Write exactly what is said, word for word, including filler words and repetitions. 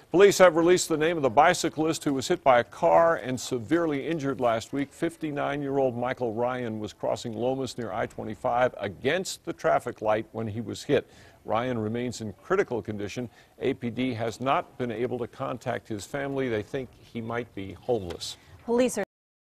Police have released the name of the bicyclist who was hit by a car and severely injured last week. fifty-nine-year-old Michael Ryan was crossing Lomas near I twenty-five against the traffic light when he was hit. Ryan remains in critical condition. A P D has not been able to contact his family. They think he might be homeless. Police are